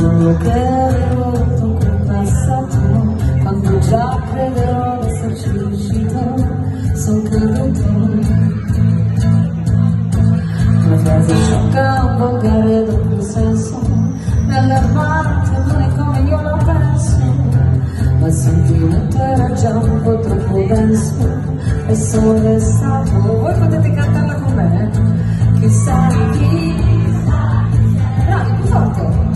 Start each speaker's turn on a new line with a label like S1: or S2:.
S1: giuro che ero rotto col passato, quando già crederò di esserci riuscito, son creduto. Una frase sciocca, un volgare doppio senso, nell'armante l'unico meglio la penso, ma il sentimento era già un po' troppo denso e sono restato. Voi potete cantarla con me? Chissà chi, bravi, più forte.